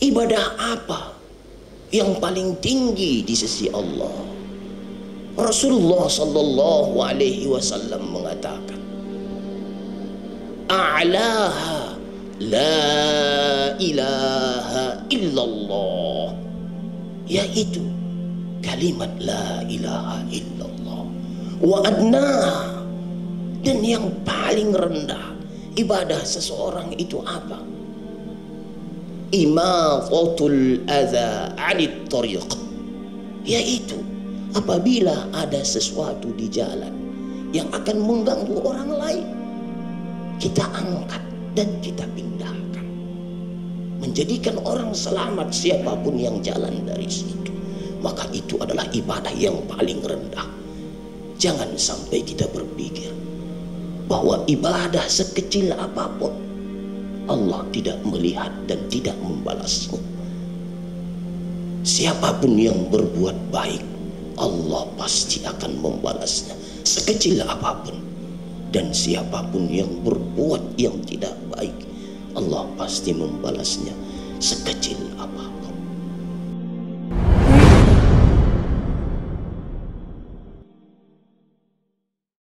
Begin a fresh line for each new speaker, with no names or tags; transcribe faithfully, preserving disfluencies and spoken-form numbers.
ibadah apa yang paling tinggi di sisi Allah? Rasulullah sallallahu alaihi wasallam mengatakan, a'laha la ilaha illallah, yaitu kalimat la ilaha illallah. Wa adnaha, dan yang paling rendah ibadah seseorang itu apa? Imatatul adza 'anit thariq, yaitu apabila ada sesuatu di jalan yang akan mengganggu orang lain, kita angkat dan kita pindahkan, menjadikan orang selamat siapapun yang jalan dari situ. Maka itu adalah ibadah yang paling rendah. Jangan sampai kita berpikir bahwa ibadah sekecil apapun Allah tidak melihat dan tidak membalasnya. Siapapun yang berbuat baik, Allah pasti akan membalasnya sekecil apapun. Dan siapapun yang berbuat yang tidak baik, Allah pasti membalasnya sekecil apapun.